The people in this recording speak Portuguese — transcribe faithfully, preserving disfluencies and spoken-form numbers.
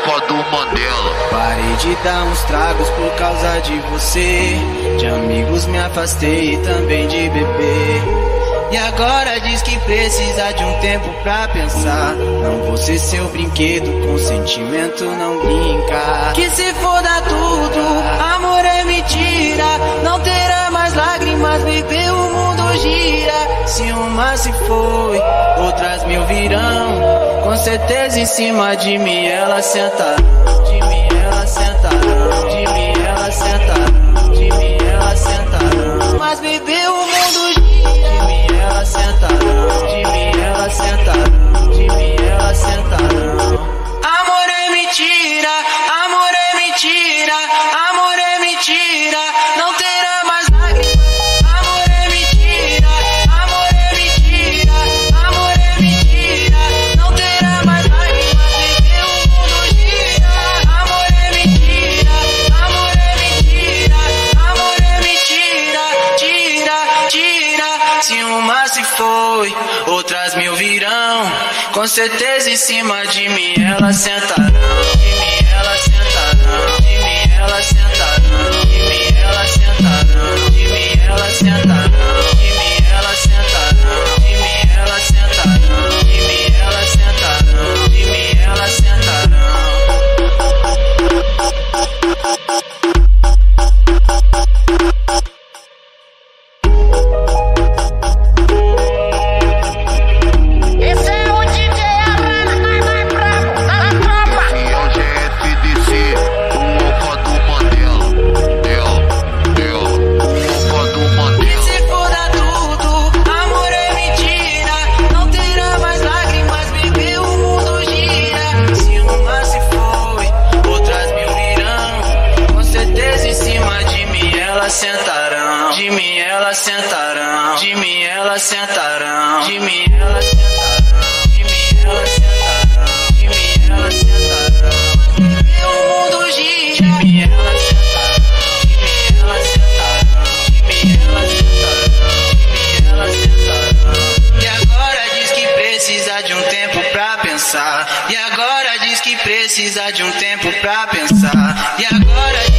opa do Mandela. Parei de dar uns tragos por causa de você. De amigos me afastei e também de beber. E agora diz que precisa de um tempo pra pensar. Não vou ser seu brinquedo, com sentimento não brinca. Que se foda tudo, amor é mentira. Não terá mais lágrimas, bebê, o mundo gira. Se uma se foi, outras mil virão. Com certeza em cima de mim elas sentarão. De mim elas sentarão. De mim elas sentarão. De mim elas sentarão. Mas bebê, o mundo gira. De mim elas sentarão. De mim elas sentarão. De mim elas sentarão. Amor é mentira. Amor é mentira. Amor é mentira. Não terá mais lágrimas. Amor é mentira. Amor é mentira. Amor é mentira. Não terá mais lágrimas. Bebê, o mundo gira. Amor é mentira. Amor é mentira. Amor é mentira. Tira, tira. Se uma se foi, outras mil virão. Com certeza em cima de mim elas sentarão. De mim elas sentarão. De mim elas sentarão. De mim elas sentarão. De mim elas sentarão. De mim elas sentarão. De mim elas sentarão. De mim elas sentarão. De mim elas sentarão. Esse é o D J Arana, mais mais bravo da tropa. E é o G F D C, o opa do Mandela. Dela, dela, o opa do Que Mandela. se foda tudo, amor é mentira. Não terá mais lágrimas, bebê, o mundo gira. Se uma se foi, outras mil virão. Com certeza em cima de mim elas sentarão. De mim elas sentarão. De mim elas sentarão. De mim elas sentarão. De mim elas sentarão. De mim elas sentarão. Bebê, o mundo gira. De mim elas sentarão. De mim elas sentarão. De mim elas sentarão. De mim elas sentarão. E agora diz que precisa de um tempo pra pensar. E agora diz que precisa de um tempo pra pensar. E agora